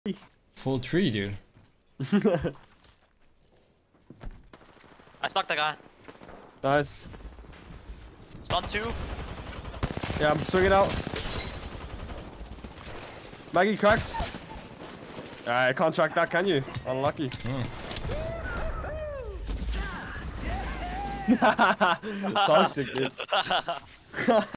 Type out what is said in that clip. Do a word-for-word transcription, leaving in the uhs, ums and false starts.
Full tree, dude. I stuck the guy. Nice. Stun two. Yeah, I'm swinging out. Maggie cracked. Uh, I can't track that, can you? Unlucky. Mm. Toxic, dude.